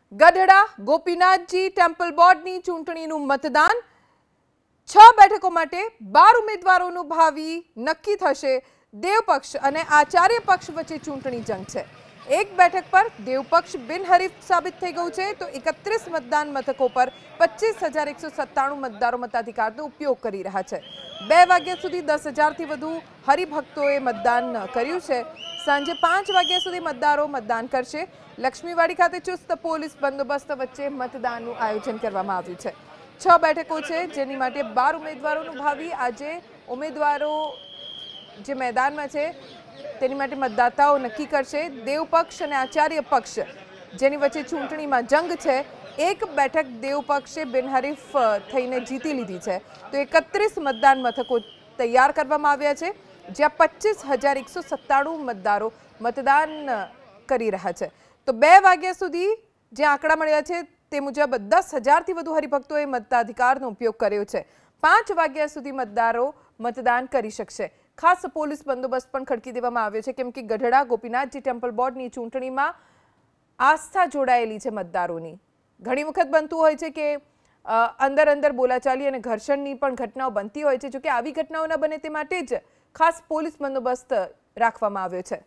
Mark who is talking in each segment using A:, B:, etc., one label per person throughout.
A: Gadhada Gopinathji temple બોર્ડની ચૂંટણીનું મતદાન 6 બેઠકો માટે 12 ઉમેદવારોનું ભાવિ નક્કી થશે। દેવ પક્ષ અને આચાર્ય પક્ષ વચ્ચે ચૂંટણી જંગ છે। એક બેઠક પર દેવ પક્ષ બિનહરીફ સાબિત થઈ ગયું છે તો 31 મતદાન મથકો પર 25,197 મતદારો મતાધિકારનો ઉપયોગ કરી રહ્યા છે। 2 વાગ્યા સુધી 10,000થી વધુ હરિભક્તોએ મતદાન કર્યું છે। સાંજે 5 વાગ્યા સુધી મતદારો મતદાન કરશે। લક્ષ્મીવાડી ખાતે ચુસ્ત પોલીસ બંદોબસ્ત વચ્ચે મતદાનનું આયોજન કરવામાં આવ્યું છે। 6 બેઠકો છે જેની માટે 12 ઉમેદવારોનું ભાવિ આજે ઉમેદવારો જે મેદાનમાં છે તેની માટે મતદાતાઓ નક્કી કરશે। દેવ પક્ષ અને આચાર્ય પક્ષ જેની વચ્ચે ચૂંટણીમાં જંગ છે। એક બેઠક દેવ પક્ષે બિનહરીફ થઈને જીતી લીધી છે તો 31 મતદાન મથકો તૈયાર કરવામાં આવ્યા છે જ્યાં 25,197 મતદારો મતદાન કરી રહ્યા છે। તો 2 વાગ્યા સુધી જે આંકડા મળ્યા છે તે મુજબ 10,000થી વધુ હરિભક્તોએ મતાધિકારનો ઉપયોગ કર્યો છે। 5 વાગ્યા સુધી મતદારો મતદાન કરી શકશે। ખાસ પોલીસ બંદોબસ્ત પણ ખડકી દેવામાં આવ્યો છે કેમ કે ગઢડા ગોપીનાથજી ટેમ્પલ બોર્ડની ચૂંટણીમાં આસ્થા જોડાયેલી છે મતદારોની। ઘણી વખત બનતું હોય છે કે અંદર બોલાચાલી અને ઘર્ષણની પણ ઘટનાઓ બનતી હોય છે। જો કે આવી ઘટનાઓ ન બને તે માટે જ ખાસ પોલીસ બંદોબસ્ત રાખવામાં આવ્યો છે।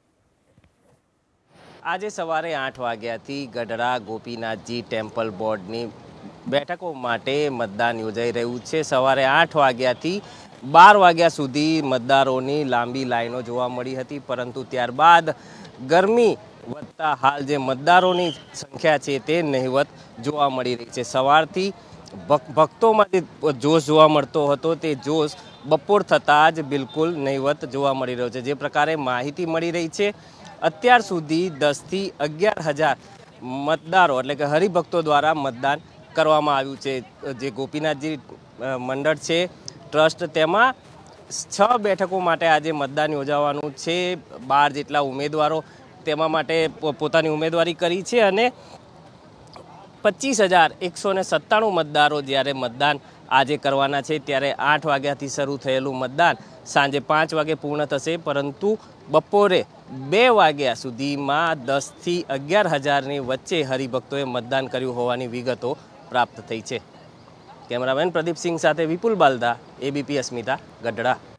B: આજે સવારે 8 વાગ્યાથી ગઢડા ગોપીનાથજી ટેમ્પલ બોર્ડની બેઠકો માટે મતદાન યોજાઈ રહ્યું છે। સવારે 8 વાગ્યાથી 12 વાગ્યા સુધી મતદારોની લાંબી લાઈનો જોવા મળી હતી પરંતુ ત્યારબાદ ગરમી વધતા હાલ જે મતદારોની સંખ્યા છે તે નહિવત જોવા મળી રહી છે। સવારથી ભક્તોમાં જે જોશ જોવા મળતો હતો તે જોશ બપોર થતાં જ બિલકુલ નહિવત જોવા મળી રહ્યો છે। જે પ્રકારે માહિતી મળી રહી છે અત્યાર સુધી 10થી 11,000 મતદારો એટલે કે હરિભક્તો દ્વારા મતદાન કરવામાં આવ્યું છે। જે ગોપીનાથજી મંડળ છે ટ્રસ્ટ તેમાં 6 બેઠકો માટે આજે મતદાન યોજાવાનું છે। 12 જેટલા ઉમેદવારો તેમાં માટે પોતાની ઉમેદવારી કરી છે અને 25,197 મતદારો જ્યારે મતદાન આજે કરવાના છે ત્યારે 8 વાગ્યાથી શરૂ થયેલું મતદાન સાંજે 5 વાગે પૂર્ણ થશે પરંતુ બપોરે 2 વાગ્યા સુધીમાં 10થી 11,000ની વચ્ચે હરિભક્તોએ મતદાન કર્યું હોવાની વિગતો પ્રાપ્ત થઈ છે। કેમેરામેન પ્રદીપ સિંહ સાથે વિપુલ બાલદા, ABP અસ્મિતા, ગઢડા।